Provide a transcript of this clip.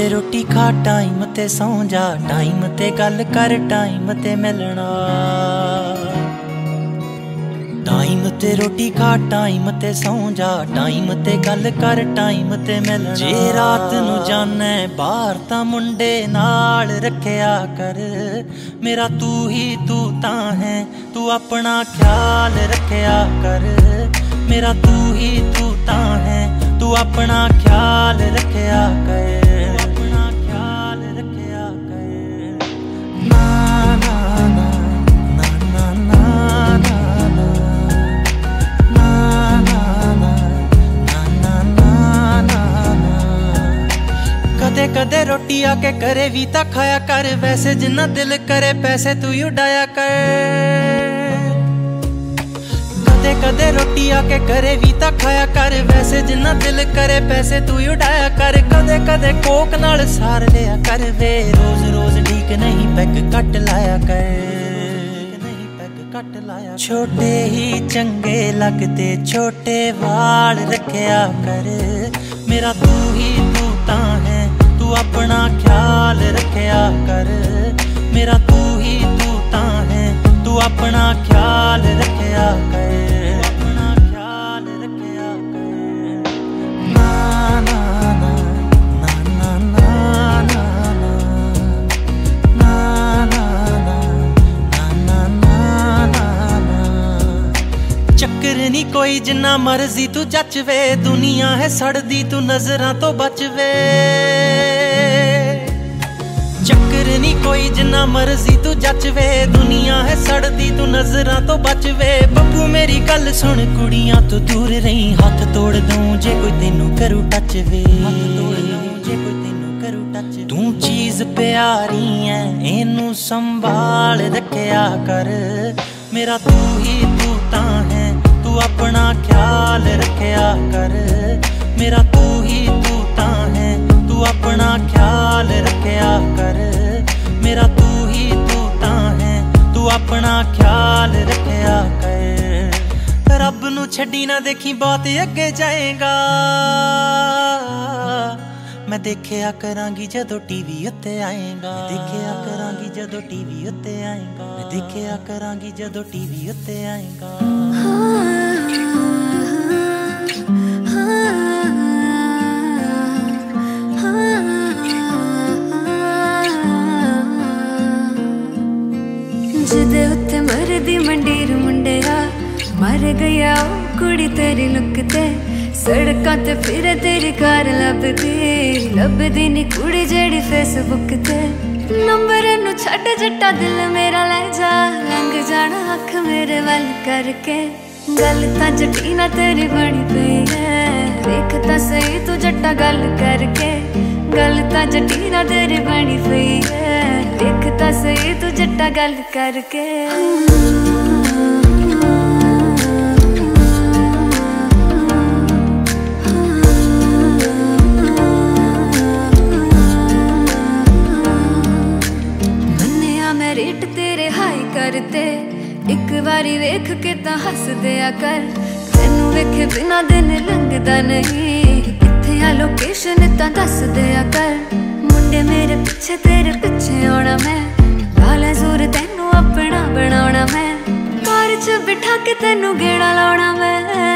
ते रोटी खा टाइम ते सौ जा, टाइम ते गल कर टाइम ते मिलना। टाइम ते रोटी खा टाइम ते सौ जा, टाइम ते गल कर टाइम ते मिलना। जे रात नू जाना बाहर तां मुंडे नाल रखिया कर, मेरा तू ही तू तां है, तू अपना ख्याल रखिया कर। मेरा तू ही तू तां है, तू अपना ख्याल रखिया कर। अपना ख्याल रखिया कर। ना ना ना ना ना ना ना ना ना ना ना ना। कदे कदे रोटी आके करे भी ता खाया कर, वैसे जिन्ना दिल करे पैसे तू उड़ाया कर। कदे कदे रोटी आके करे भी ता खाया कर, वैसे जिन्ना दिल करे पैसे तू उड़ाया कर। कदे कदे कोक नाल सार लिया कर वे, रोज रोज ठीक नहीं पैग कट लाया कर। छोटे ही चंगे लगते छोटे वाल रखिया कर, मेरा तू ही तू तां है, तू अपना ख्याल रखिया कर। मेरा तू ही तू तां है, तू अपना ख्याल रखिया कर। अपना ख्याल रखिया कर। ना ना ना ना ना ना ना ना ना ना ना ना। चक्कर नी कोई जिन्ना मर्जी तू जचवे, दुनिया है सड़दी तू नजरां तो बचवे। चक्कर नी कोई जिन्ना मर्जी तू जचवे, दुनिया है सड़दी तू नजरां तो बचवे। बब्बू मेरी गल सुन कुड़ियां तू दूर रही, हाथ तोड़ दूं जे कोई तेनू करू टच वे। तू चीज प्यारी है एनू संभाल रखिया कर, मेरा तू ही तू तां है, तू अपना ख्याल रखिया कर। मेरा तू ही तू तां है, तू अपना ख्याल रखिया कर। मेरा तू ही तू तां है, तू अपना ख्याल रखिया कर। रब नू छड्डी ना देखी बहुत अगे जाएगा, मैं देखिया करांगी जदों टीवी उत्ते आएगा। देखिया करांगी जदों टीवी उत्ते आएगा। मैं देखिया करांगी जदों टीवी उत्ते आएगा। जिदे उत्ते मरदी मंडीर मुंडेया, मर गया कुड़ी तेरी लुक ते। सड़कां ते फिर तेरी कार लभदी नी कुड़ी जेड़ी फेसबुक ते। नंबर नू छड्ड जट्टा दिल मेरा ले जा, लंघ जाना अख मेरे वल करके। गल तां जट्टी ना तेरी बनी पई है, देख तां सही तू जट्टा गल करके। गल तां जट्टी ना तेरी बनी पई है, देख तां सही तू जट्टा गल करके। रेट तेरे हाई करते, एक बारी वेख के तां हस दिया कर। तेनू वेखे बिना दिन लंघदा नहीं, कित्थे आ लोकेशन तां दस दिया कर। मुंडे मेरे पिछे तेरे पिछे आना मैं, लाला जोर तेनू अपना बनाना मैं। कार च बिठा के तेनू गेड़ा लाउणा मैं।